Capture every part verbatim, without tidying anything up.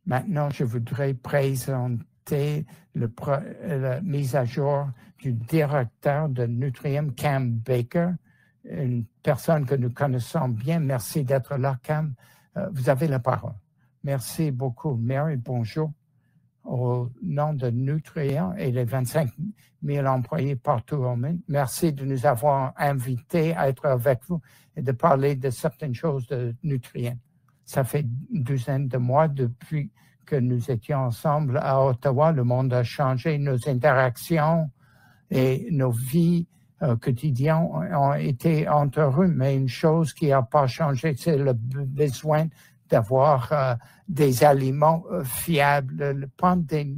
Maintenant, je voudrais présenter le pro, la mise à jour du directeur de Nutrien, Cam Baker, une personne que nous connaissons bien. Merci d'être là, Cam. Euh, vous avez la parole. Merci beaucoup. Mary, bonjour. Au nom de Nutrien et les vingt-cinq mille employés partout au monde, merci de nous avoir invités à être avec vous et de parler de certaines choses de Nutrien. Ça fait une douzaine de mois depuis que nous étions ensemble à Ottawa. Le monde a changé, nos interactions et nos vies euh, quotidiennes ont été interrompues, mais une chose qui n'a pas changé, c'est le besoin d'avoir euh, des aliments euh, fiables. Le pandémie,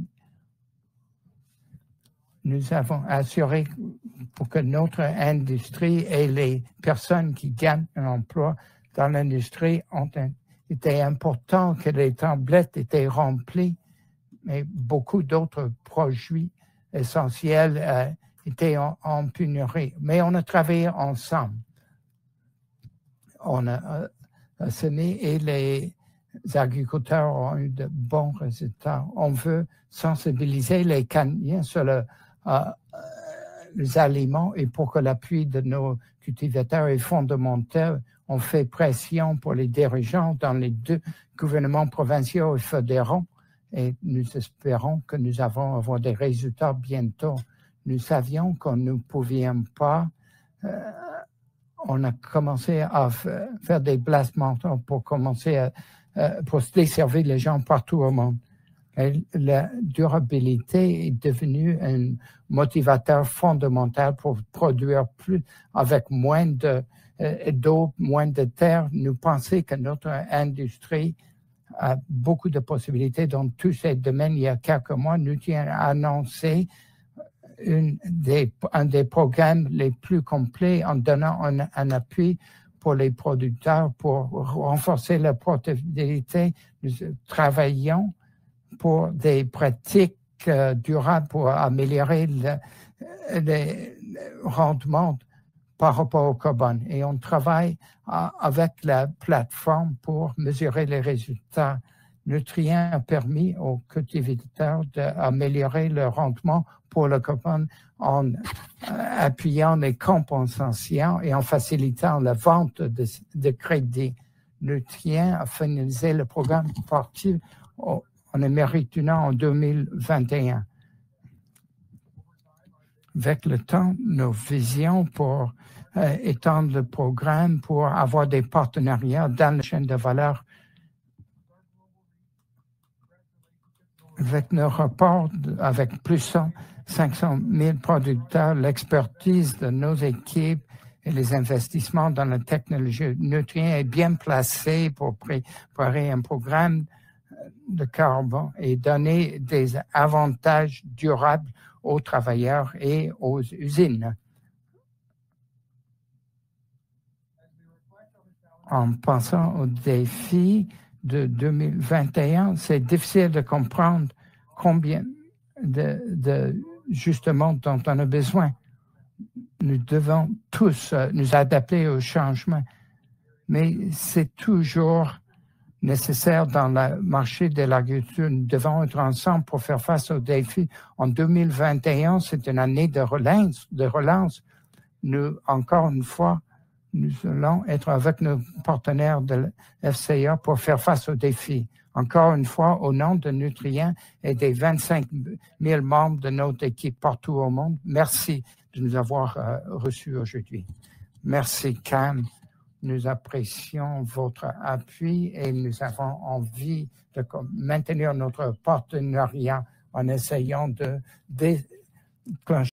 nous avons assuré pour que notre industrie et les personnes qui gagnent un emploi dans l'industrie ont un, était important que les tablettes étaient remplies, mais beaucoup d'autres produits essentiels euh, étaient en, en pénurie. Mais on a travaillé ensemble. On a euh, semé et les agriculteurs ont eu de bons résultats. On veut sensibiliser les Canadiens sur le, euh, les aliments et pour que l'appui de nos cultivateurs est fondamental. On fait pression pour les dirigeants dans les deux gouvernements provinciaux et fédéraux et nous espérons que nous allons avoir des résultats bientôt. Nous savions qu'on ne pouvions pas euh, on a commencé à faire des placements pour commencer à euh, pour desservir les gens partout au monde. Et la durabilité est devenue un motivateur fondamental pour produire plus avec moins de, euh, d'eau, moins de terre. Nous pensons que notre industrie a beaucoup de possibilités dans tous ces domaines. Il y a quelques mois, nous avons annoncé Une des, un des programmes les plus complets en donnant un, un appui pour les producteurs pour renforcer la profitabilité. Nous travaillons pour des pratiques euh, durables pour améliorer le, le rendement par rapport au carbone. Et on travaille à, avec la plateforme pour mesurer les résultats. Nutrien a permis aux cultivateurs d'améliorer le rendement pour le carbone en euh, appuyant les compensations et en facilitant la vente de, de crédits. Nutrien a finalisé le programme parti en Amérique du Nord en deux mille vingt et un. Avec le temps, nos visions pour euh, étendre le programme, pour avoir des partenariats dans la chaîne de valeur avec nos rapports, avec plus de cinq cent mille producteurs, l'expertise de nos équipes et les investissements dans la technologie, Nutrien est bien placé pour préparer un programme de carbone et donner des avantages durables aux travailleurs et aux usines. En pensant aux défis de deux mille vingt et un, c'est difficile de comprendre combien de, de justement dont on a besoin. Nous devons tous euh, nous adapter au changement, mais c'est toujours nécessaire dans le marché de l'agriculture. Nous devons être ensemble pour faire face aux défis. En deux mille vingt et un, c'est une année de relance. De relance. Nous, encore une fois, nous allons être avec nos partenaires de l'F C A pour faire face aux défis. Encore une fois, au nom de Nutrien et des vingt-cinq mille membres de notre équipe partout au monde, merci de nous avoir euh, reçus aujourd'hui. Merci, Cam. Nous apprécions votre appui et nous avons envie de maintenir notre partenariat en essayant de déclencher